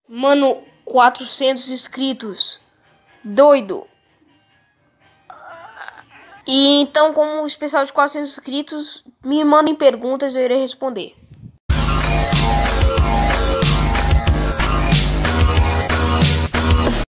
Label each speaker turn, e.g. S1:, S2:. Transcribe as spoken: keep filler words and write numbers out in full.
S1: Mano, quatrocentos inscritos. Doido. E então, como especial de quatrocentos inscritos, me mandem perguntas, eu irei responder.